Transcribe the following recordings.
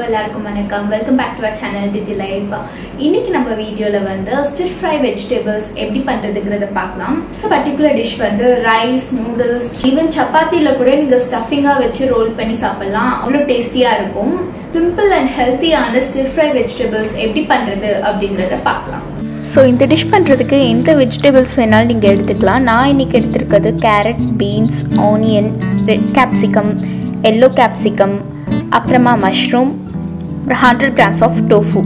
எல்லாருக்கும் வணக்கம். Welcome back to our channel DigiLife. இன்னைக்கு நம்ம வீடியோல வந்து stir fry vegetables எப்படி பண்றதுங்கறத பார்க்கலாம். இந்த பர்టిక్యులர் டிஷ் வந்து ரைஸ், நூடுல்ஸ், ஈவன் சப்பாத்தில கூட நீங்க ஸ்டஃபிங்கா வச்சு ரோல் பண்ணி சாப்பிடலாம். அவ்வளவு டேஸ்டியா இருக்கும். சிம்பிள் அண்ட் ஹெல்தியான stir fry vegetables எப்படி பண்றது அப்படிங்கறத பார்க்கலாம். ஸோ இந்த டிஷ் பண்ணுறதுக்கு எந்த வெஜிடபிள்ஸ் வேணாலும் நீங்கள் எடுத்துக்கலாம். நான் இன்றைக்கி எடுத்துருக்கிறது carrot, beans, onion, red capsicum, yellow capsicum, அப்புறமா mushroom, 100 grams of tofu.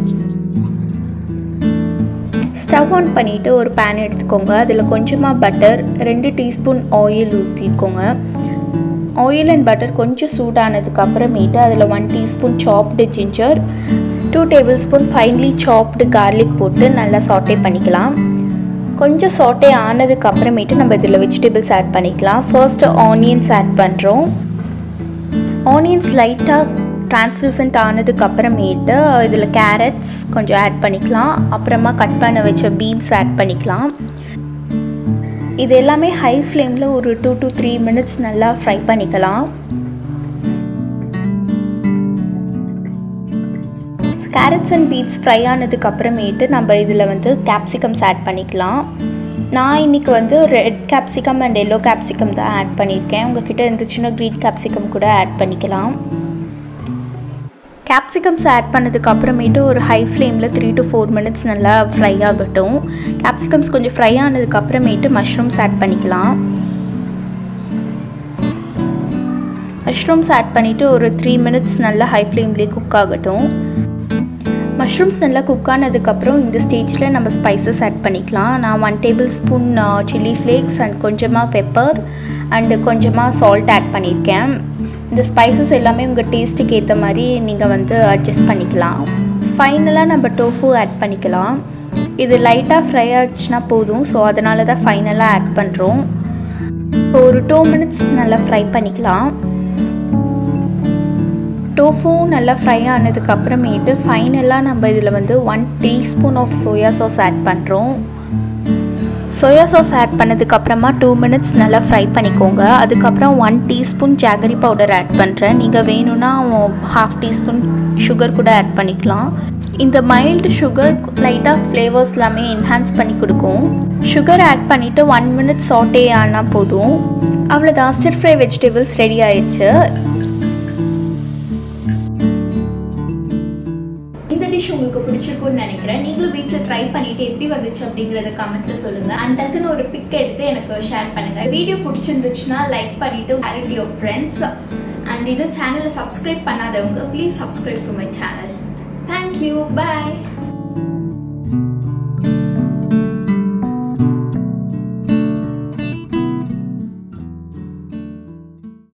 Stove on பண்ணிவிட்டு ஒரு பேன் எடுத்துக்கோங்க. அதில் கொஞ்சமாக பட்டர், 2 டீஸ்பூன் ஆயில் ஊற்றிக்கோங்க. ஆயில் அண்ட் பட்டர் கொஞ்சம் சூடானதுக்கு அப்புறமேட்டு அதில் 1 teaspoon chopped ginger, 2 tablespoon finely chopped garlic போட்டு நல்லா சாட்டே பண்ணிக்கலாம். கொஞ்சம் சாட்டே ஆனதுக்கு அப்புறமேட்டு நம்ம இதில் வெஜிடபிள்ஸ் ஆட் பண்ணிக்கலாம். ஃபர்ஸ்ட்டு ஆனியன்ஸ் ஆட் பண்ணுறோம். ஆனியன்ஸ் லைட்டாக டிரான்ஸ்லூசன்ட் ஆனதுக்கு அப்புறமேட்டு இதில் கேரட்ஸ் கொஞ்சம் ஆட் பண்ணிக்கலாம். அப்புறமா கட் பண்ண வச்ச பீன்ஸ் ஆட் பண்ணிக்கலாம். இது எல்லாமே ஹை ஃப்ளேமில் ஒரு 2 to 3 minutes நல்லா ஃப்ரை பண்ணிக்கலாம். கேரட்ஸ் அண்ட் பீன்ஸ் ஃப்ரை ஆனதுக்கு அப்புறமேட்டு நம்ம இதில் வந்து கேப்சிகம்ஸ் ஆட் பண்ணிக்கலாம். நான் இன்றைக்கி வந்து red capsicum and yellow capsicum தான் ஆட் பண்ணியிருக்கேன். உங்கள்கிட்ட இருந்துச்சுன்னா க்ரீன் கேப்சிகம் கூட ஆட் பண்ணிக்கலாம். கேப்சிகம்ஸ் ஆட் பண்ணதுக்கு அப்புறமேட்டு ஒரு ஹை ஃப்ளேமில் 3 to 4 minutes நல்லா ஃப்ரை ஆகட்டும். கேப்சிகம்ஸ் கொஞ்சம் ஃப்ரை ஆனதுக்கு அப்புறமேட்டு மஷ்ரூம்ஸ் ஆட் பண்ணிக்கலாம். மஷ்ரூம்ஸ் ஆட் பண்ணிவிட்டு ஒரு 3 minutes நல்லா ஹை ஃப்ளேம்லேயே குக் ஆகட்டும். மஷ்ரூம்ஸ் நல்லா குக் ஆனதுக்கப்புறம் இந்த ஸ்டேஜில் நம்ம ஸ்பைசஸ் ஆட் பண்ணிக்கலாம். நான் 1 tablespoon சில்லி ஃப்ளேக்ஸ் அண்ட் கொஞ்சமாக பெப்பர் அண்டு கொஞ்சமாக சால்ட் ஆட் பண்ணியிருக்கேன். இந்த ஸ்பைசஸ் எல்லாமே உங்கள் டேஸ்ட்டுக்கு ஏற்ற மாதிரி நீங்கள் வந்து அட்ஜஸ்ட் பண்ணிக்கலாம். ஃபைனலாக நம்ம டோஃபு ஆட் பண்ணிக்கலாம். இது லைட்டாக ஃப்ரை ஆச்சுன்னா போதும். ஸோ அதனால தான் ஃபைனலாக ஆட் பண்ணுறோம். ஒரு 2 minutes நல்லா ஃப்ரை பண்ணிக்கலாம். டோஃபு நல்லா ஃப்ரை ஆனதுக்கு அப்புறமேட்டு ஃபைனலாக நம்ம இதில் வந்து 1 teaspoon of soya sauce add பண்ணுறோம். சோயா சாஸ் ஆட் பண்ணதுக்கப்புறமா 2 minutes நல்லா ஃப்ரை பண்ணிக்கோங்க. அதுக்கப்புறம் 1 teaspoon ஜாகரி பவுடர் ஆட் பண்ணுறேன். நீங்கள் வேணும்னா 1/2 teaspoon சுகர் கூட ஆட் பண்ணிக்கலாம். இந்த மைல்டு சுகர் லைட்டாக ஃப்ளேவர்ஸ் எல்லாமே என்ஹான்ஸ் பண்ணி கொடுக்கும். சுகர் ஆட் பண்ணிவிட்டு 1 minute சாட்டே ஆனால் போதும். அவ்வளோதான், ஸ்டிர் ஃப்ரை வெஜிடபிள்ஸ் ரெடி ஆயிடுச்சு. இந்த டிஷ் உங்களுக்கு பிடிச்சிருக்கும்னு நினைக்கிறேன். நீங்களும் வீட்டில் ட்ரை பண்ணிட்டு எப்படி வந்துச்சு அப்படிங்கறத கமெண்ட்ல சொல்லுங்க. அண்ட் டக்குன்னு ஒரு பிக் எடுத்து எனக்கு ஷேர் பண்ணுங்க. வீடியோ பிடிச்சிருந்துச்சுன்னா லைக் பண்ணிட்டு share to your friends. And இன்னும் சேனலை சப்ஸ்கிரைப் பண்ணாதவங்க please subscribe to my channel. Thank you, bye.